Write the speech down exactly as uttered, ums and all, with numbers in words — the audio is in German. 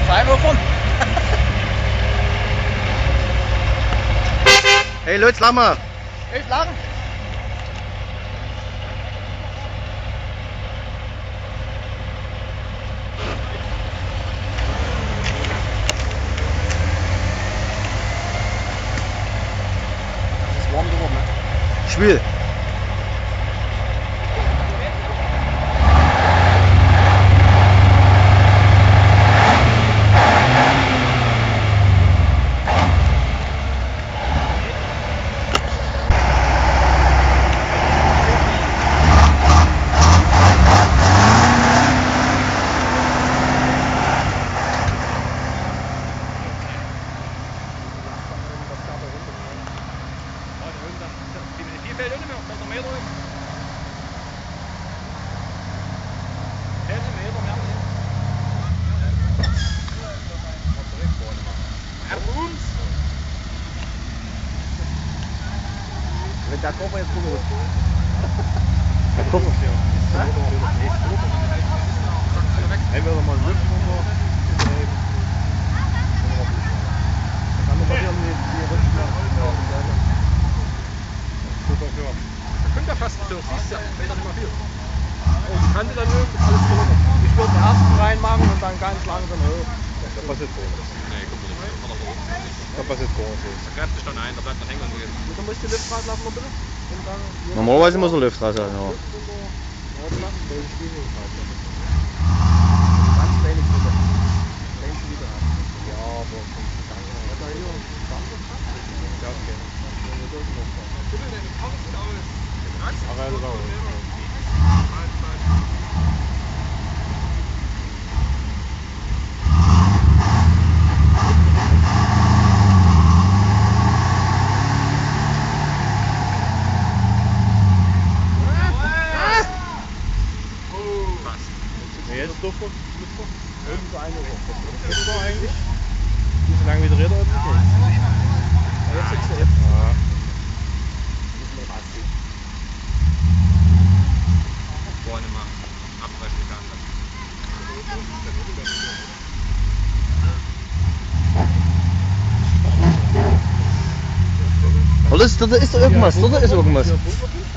Freiwürfern. Hey Leute, lass mal! Echt lang? Das ist warm geworden, ne? Schwül! Fällt nicht mehr, das ist noch mehr drin. zehn Meter mehr nicht. Ja, uns! Wenn der Koffer jetzt rumrutscht. Der Koffer ist ja. Entweder mal Lüften runter. Dann kann man hier die Rüsten machen. Ja. Da könnte ja fast durch, siehst du ja, fällt dann immer viel. Und die Kante dann hoch, ist alles drin. Ich würde den ersten reinmachen und dann ganz langsam hoch. Da passiert gar nichts. Nee, guck mal, das kann doch hoch. Da passiert gar nichts. Da greift sich dann ein, da bleibt dann hängen. Und dann musst du die Lift rauslassen noch bitte. Und dann Normalerweise muss er Luft raus sein, ja. Ganz kleine Schritte. Kleine Schritte. Ja, aber vom Gedanken her. Ja, da hier. Ja, okay. Aber das auch. Jetzt dürfen wir irgend so eine Uhr. Das ist doch eigentlich. Wie so lange wieder Räder oder so? Jetzt sechs Uhr. Ja. Müssen wir rausziehen. Vorne mal abbrechen kann. Alles, da ist doch irgendwas, da ist irgendwas.